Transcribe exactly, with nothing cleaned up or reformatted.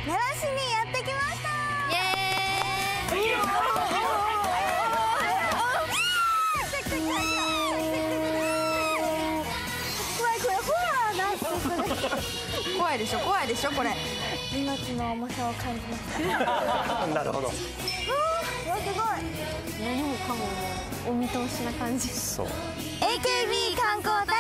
奈良市にやってきました。イエーイ。怖い怖い怖い。怖いでしょ怖いでしょこれ。命の重さを感じました。 なるほど。 わすごい。何もかもお見通しな感じ。 そう。 エーケービー 観光大